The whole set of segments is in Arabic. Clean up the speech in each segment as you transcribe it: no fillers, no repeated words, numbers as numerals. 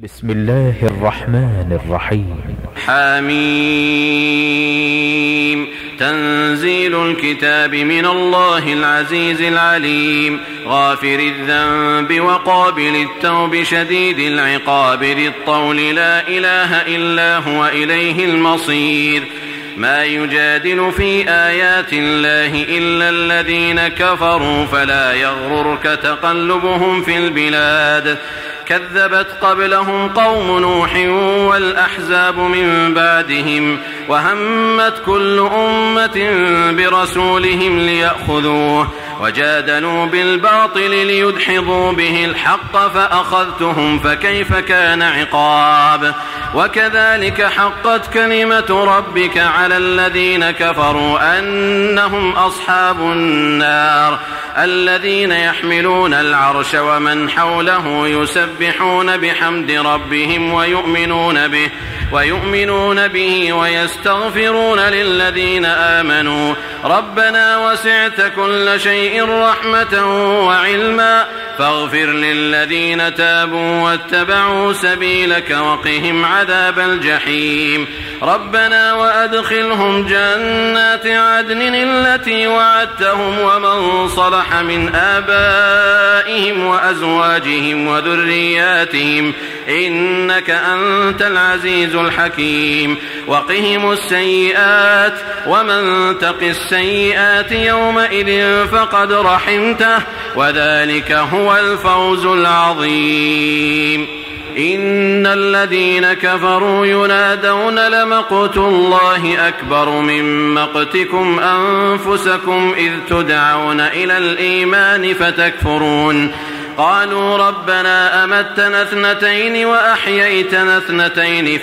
بسم الله الرحمن الرحيم. حميم. تنزيل الكتاب من الله العزيز العليم، غافر الذنب وقابل التوب شديد العقاب ذي الطول، لا إله إلا هو إليه المصير. ما يجادل في آيات الله إلا الذين كفروا، فلا يغررك تقلبهم في البلاد. كذبت قبلهم قوم نوح والأحزاب من بعدهم، وهمت كل أمة برسولهم ليأخذوه، وجادلوا بالباطل ليدحضوا به الحق فأخذتهم فكيف كان عقاب. وكذلك حقت كلمة ربك على الذين كفروا أنهم أصحاب النار، الذين يحملون العرش ومن حوله يسبحون بحمد ربهم ويؤمنون به ويستغفرون للذين آمنوا ربنا وسعت كل شيء رحمة وعلما فاغفر للذين تابوا واتبعوا سبيلك وقهم عذاب الجحيم. ربنا وأدخلهم جنات عدن التي وعدتهم ومن صلح من آبائهم وأزواجهم وذرياتهم إنك أنت العزيز الحكيم. وقهم السيئات ومن تق السيئات يومئذ فقد رحمته وذلك هو الفوز العظيم. إن الذين كفروا ينادون لمقت الله أكبر من مقتكم أنفسكم إذ تدعون إلى الإيمان فتكفرون. قالوا ربنا أمتنا اثنتين وأحييتنا اثنتين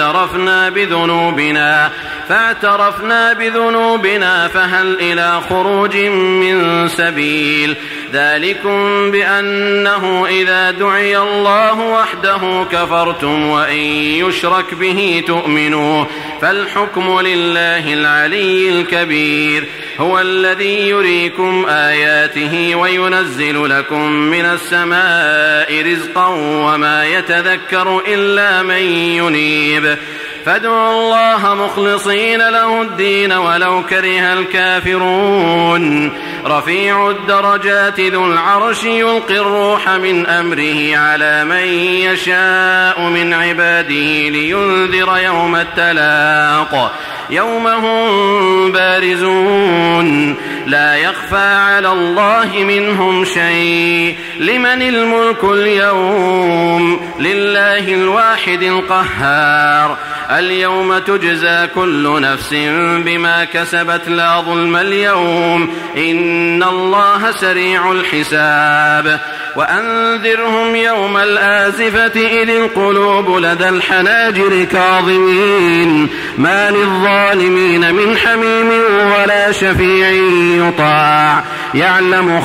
فاعترفنا بذنوبنا فهل إلى خروج من سبيل. ذلكم بأنه إذا دعي الله وحده كفرتم وإن يشرك به تؤمنوا فالحكم لله العلي الكبير. هو الذي يريكم آياته وينزل لكم من السماء رزقا وما يتذكر إلا من ينيب. فادعوا الله مخلصين له الدين ولو كره الكافرون. رفيع الدرجات ذو العرش يلقي الروح من أمره على من يشاء من عباده لينذر يوم التلاق يوم هم بارزون لا يخفى على الله منهم شيء. لمن الملك اليوم؟ لله الواحد القهار. اليوم تجزى كل نفس بما كسبت لا ظلم اليوم إن الله سريع الحساب. وأنذرهم يوم الآزفة إذ القلوب لدى الحناجر كاظمين ما للظالمين من حميم ولا شفيع يطاع يعلم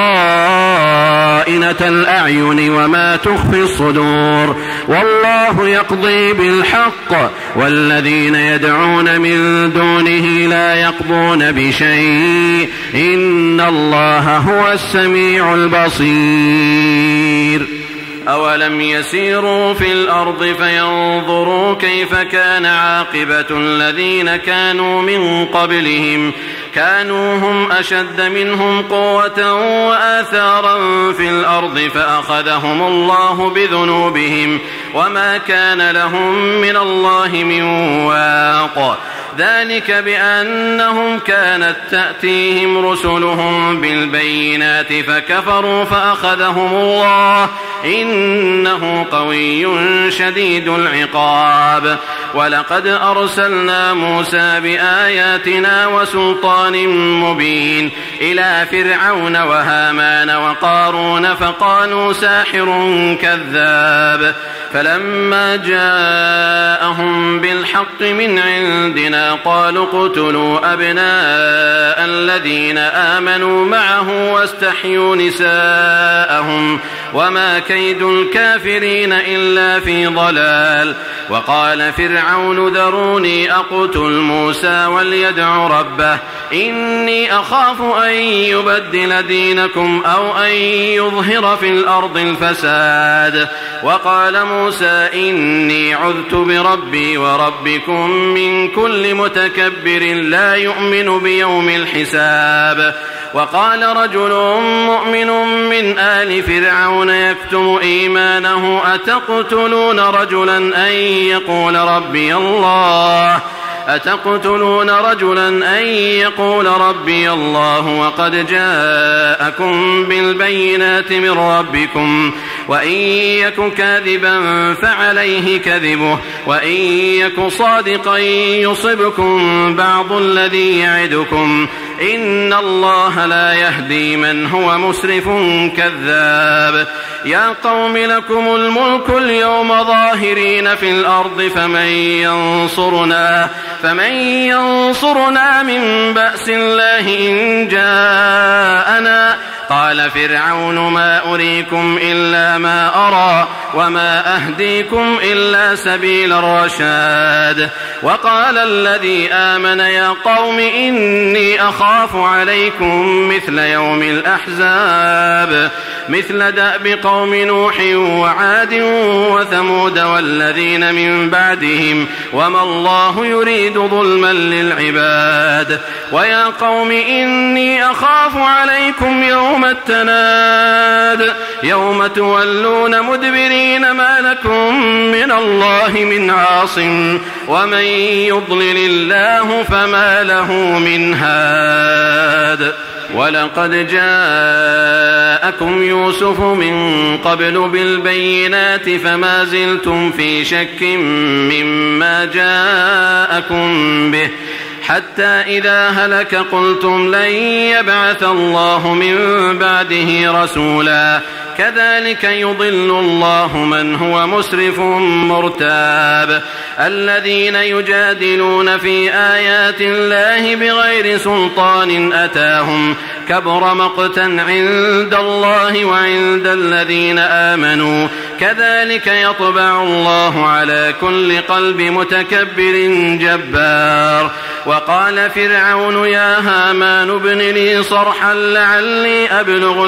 خائنة الأعين وما تخفي الصدور والله يقضي بالحق والذين يدعون من دونه لا يقضون بشيء إن الله هو السميع البصير. أولم يسيروا في الأرض فينظروا كيف كان عاقبة الذين كانوا من قبلهم كانوا هم أشد منهم قوة وآثارا في الأرض فأخذهم الله بذنوبهم وما كان لهم من الله من واق. ذلك بأنهم كانت تأتيهم رسلهم بالبينات فكفروا فأخذهم الله إنه قوي شديد العقاب. ولقد أرسلنا موسى بآياتنا وسلطان مبين إلى فرعون وهامان وقارون فقالوا ساحر كذاب. فلما جاءهم بالحق من عندنا قالوا اقتلوا أبناء الذين آمنوا معه واستحيوا نساءهم وما كيد الكافرين إلا في ضلال. وقال فرعون ذروني أقتل موسى وليدع ربه إني أخاف أن يبدل دينكم أو أن يظهر في الأرض الفساد. وقال موسى إني عذت بربي وربكم من كل متكبر لا يؤمن بيوم الحساب. وقال رجل مؤمن من آل فرعون يكتم إيمانه أتقتلون رجلا أن يقول ربي الله وقد جاءكم بالبينات من ربكم وإن يك كاذبا فعليه كذبه وإن يك صادقا يصبكم بعض الذي يعدكم إن الله لا يهدي من هو مسرف كذاب. يا قوم لكم الملك اليوم ظاهرين في الأرض فمن ينصرنا من بأس الله إن جاءنا. قال فرعون ما أريكم إلا ما أرى وما أهديكم إلا سبيل الرشاد. وقال الذي آمن يا قوم إني أخاف عليكم مثل يوم الأحزاب مثل دأب قوم نوح وعاد وثمود والذين من بعدهم وما الله يريد ظلما للعباد. ويا قوم إني أخاف عليكم يوم التناد يوم تولون مدبرين ما لكم من الله من عاصم ومن يضلل الله فما له من هاد. ولقد جاءكم يوسف من قبل بالبينات فما زلتم في شك مما جاءكم به حتى إذا هلك قلتم لن يبعث الله من بعده رسولا. كذلك يضل الله من هو مسرف مرتاب. الذين يجادلون في آيات الله بغير سلطان أتاهم كبر مقتا عند الله وعند الذين آمنوا كذلك يطبع الله على كل قلب متكبر جبار. وقال فرعون يا هامان ابن لي صرحا لعلي أبلغ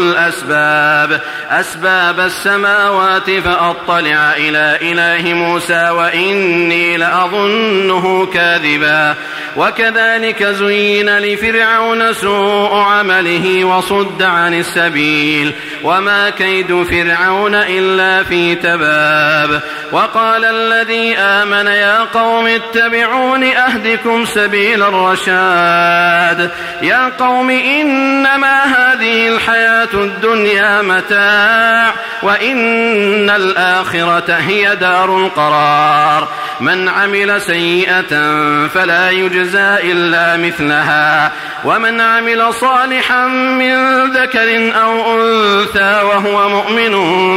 أسباب السماوات فأطلع إلى إله موسى وإني لأظنه كاذبا. وكذلك زين لفرعون سوء عمله وصد عن السبيل وما كيد فرعون إلا في تباب. وقال الذي آمن يا قوم اتبعون أهدكم سبيل الرشاد. يا قوم إنما هذه الحياة الدنيا متاع وإن الآخرة هي دار القرار. من عمل سيئة فلا يجزى إلا مثلها ومن عمل صالحا من ذكر أو أنثى وهو مؤمن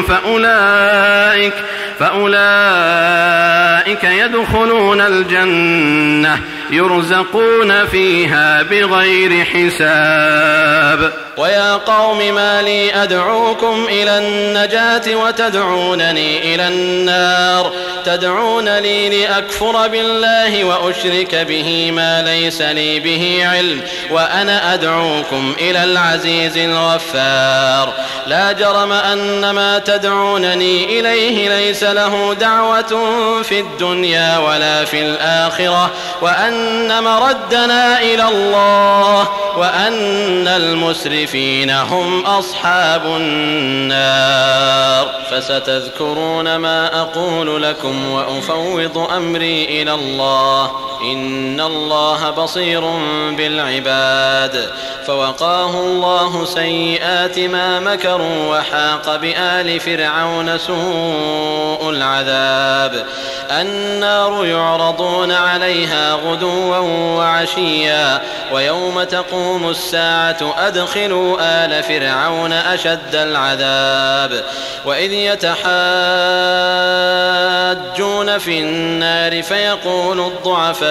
فأولئك يدخلون الجنة يرزقون فيها بغير حساب. ويا قوم ما لي أدعوكم إلى النجاة وتدعونني إلى النار. تدعونني لأكفر بالله وأشرك به ما ليس لي به علم وأنا أدعوكم إلى العزيز الغفار. لا جرم أن ما تدعونني إليه ليس له دعوة في الدنيا ولا في الآخرة وأن مردنا إلى الله وأن المسرفين هم أصحاب النار. فستذكرون ما أقول لكم وأفوض أمري إلى الله إن الله بصير بالعباد. فوقاه الله سيئات ما مكروا وحاق بآل فرعون سوء العذاب. النار يعرضون عليها غدوا وعشيا ويوم تقوم الساعة أدخلوا آل فرعون أشد العذاب. وإذ يتحاجون في النار فيقول الضعفاء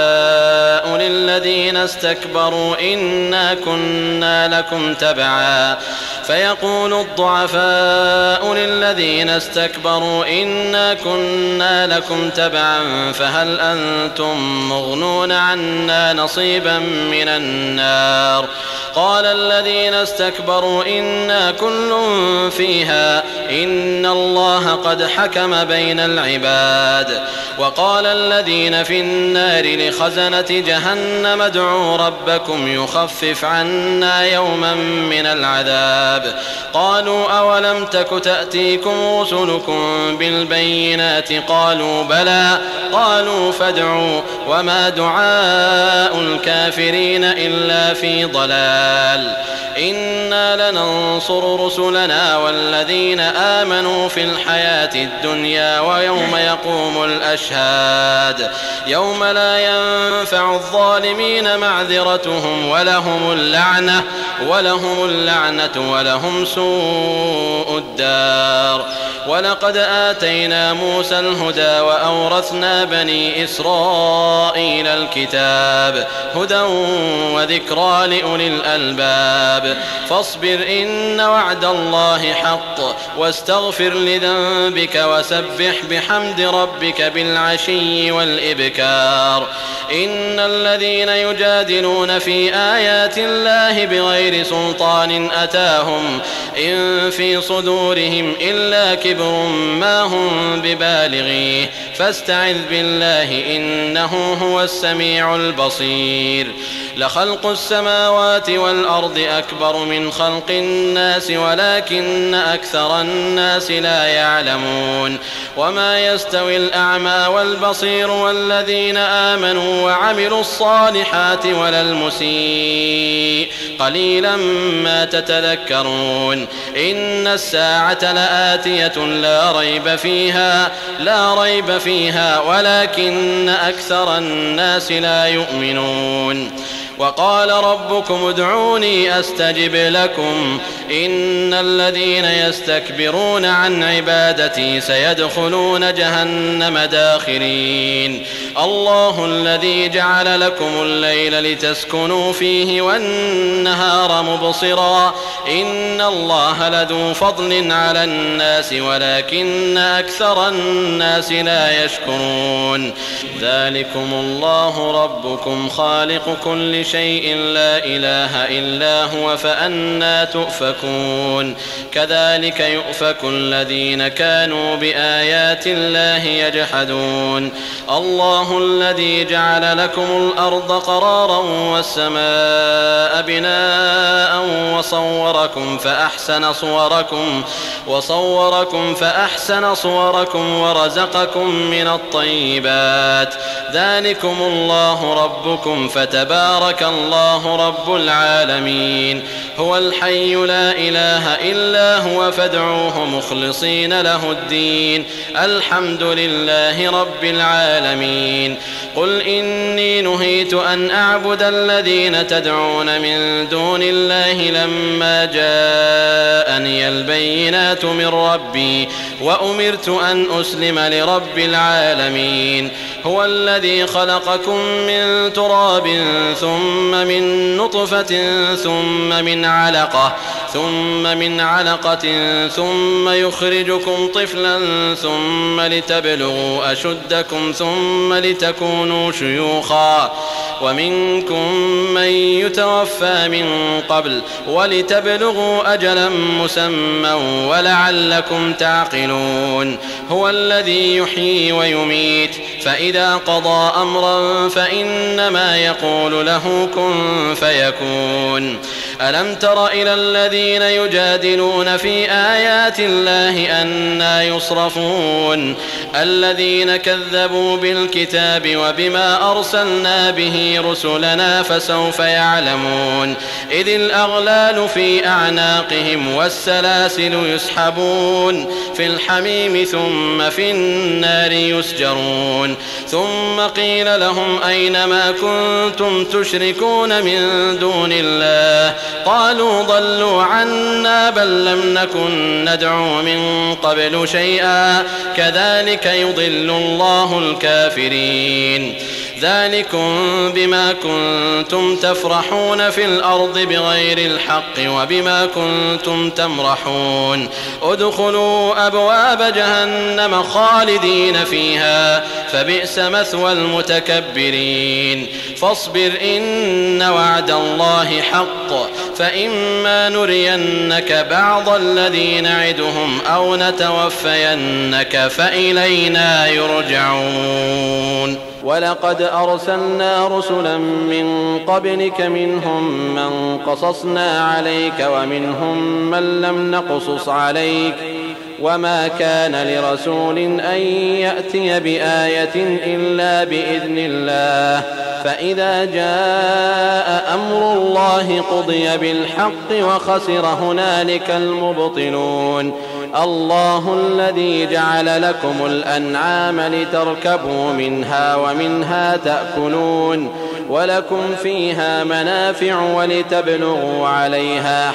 للذين استكبروا إنا كنا لكم تبعا فيقول الضعفاء للذين استكبروا إنا كنا لكم تبعا فهل أنتم مغنون عنا نصيبا من النار قال الذين استكبروا إنا كل فيها إن الله قد حكم بين العباد وقال الذين في النار لخزنة جهنم ادعوا ربكم يخفف عنا يوما من العذاب قالوا أولم تك تأتيكم رسلكم بالبينات قالوا بلى قالوا فادعوا وما دعاء الكافرين إلا في ضلال إنا لننصر رسلنا والذين آمنوا في الحياة الدنيا ويوم يقوم الأشهاد يوم لا ينفع الظالمين معذرتهم ولهم اللعنة ولهم سوء الدار ولقد آتينا موسى الهدى وأورثنا بني إسرائيل الكتاب هدى وذكرى لأولي الألباب فاصبر إن وعد الله حق واستغفر لذنبك وسبح بحمد ربك بالعشي والإبكار إن الذين يجادلون في آيات الله بغير سلطان أتاهم إن في صدورهم إلا كبر ما هم ببالغيه فاستعذ بالله إنه هو السميع البصير لخلق السماوات والأرض أكبر من خلق الناس ولكن أكثر الناس لا يعلمون وما يستوي الأعمى والبصير والذين آمنوا وعملوا الصالحات ولا المسيء قليلا ما تتذكرون إن الساعة لآتية لا ريب فيها ولكن أكثر الناس لا يؤمنون وقال ربكم ادعوني أستجب لكم إن الذين يستكبرون عن عبادتي سيدخلون جهنم داخرين الله الذي جعل لكم الليل لتسكنوا فيه والنهار مبصرا إن الله لذو فضل على الناس ولكن أكثر الناس لا يشكرون ذلكم الله ربكم خالق كل شيء لا إله إلا هو فأنى تؤفكون كذلك يؤفك الذين كانوا بآيات الله يجحدون الله الذي جعل لكم الأرض قرارا والسماء بناء وصوركم فأحسن صوركم ورزقكم من الطيبات ذلكم الله ربكم فتبارك الله رب العالمين هو الحي لا إله إلا هو فادعوه مخلصين له الدين الحمد لله رب العالمين قل إني نهيت أن أعبد الذين تدعون من دون الله لما جاءني البينات من ربي وأمرت أن أسلم لرب العالمين هو الذي خلقكم من تراب ثم من نطفة ثم من علقة ثم يخرجكم طفلا ثم لتبلغوا أشدكم ثم لتكونوا شيوخا ومنكم من يتوفى من قبل ولتبلغوا أجلا مسمى ولعلكم تعقلون هو الذي يحيي ويميت فإذا قضى أمرا فإنما يقول له كن فيكون ألم تر إلى الذين يجادلون في آيات الله أنى يصرفون الذين كذبوا بالكتاب وبما أرسلنا به رسلنا فسوف يعلمون إذ الأغلال في أعناقهم والسلاسل يسحبون في الحميم ثم في النار يسجرون ثم قيل لهم أين ما كنتم تشركون من دون الله قالوا ضلوا عنا بل لم نكن ندعو من قبل شيئا كذلك يضل الله الكافرين ذلكم بما كنتم تفرحون في الأرض بغير الحق وبما كنتم تمرحون ادخلوا أبواب جهنم خالدين فيها فبئس مثوى المتكبرين فاصبر إن وعد الله حق فإما نرينك بعض الذي نعدهم أو نتوفينك فإلينا يرجعون ولقد أرسلنا رسلا من قبلك منهم من قصصنا عليك ومنهم من لم نقصص عليك وما كان لرسول أن يأتي بآية إلا بإذن الله فإذا جاء أمر الله قضي بالحق وخسر هنالك المبطلون الله الذي جعل لكم الأنعام لتركبوا منها ومنها تأكلون ولكم فيها منافع ولتبلغوا عليها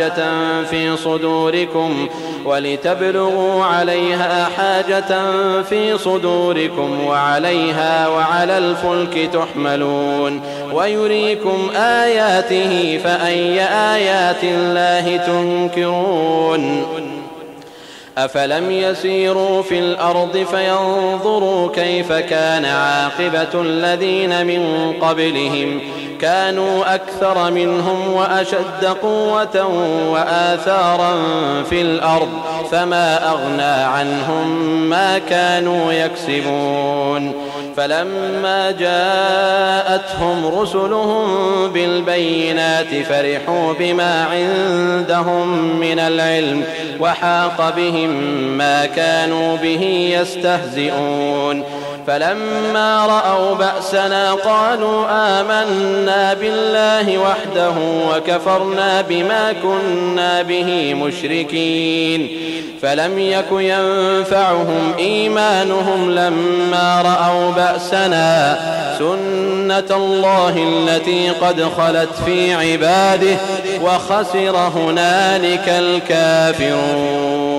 حاجة في صدوركم وعليها وعلى الفلك تحملون ويريكم آياته فأي آيات الله تنكرون أفلم يسيروا في الأرض فينظروا كيف كان عاقبة الذين من قبلهم كانوا أكثر منهم وأشد قوة وآثارا في الأرض فما أغنى عنهم ما كانوا يكسبون فلما جاءتهم رسلهم بالبينات فرحوا بما عندهم من العلم وحاق بهم ما كانوا به يستهزئون فلما رأوا بأسنا قالوا آمنا بالله وحده وكفرنا بما كنا به مشركين فلم يك ينفعهم إيمانهم لما رأوا بأسنا سنة الله التي قد خلت في عباده وخسر هنالك الكافرون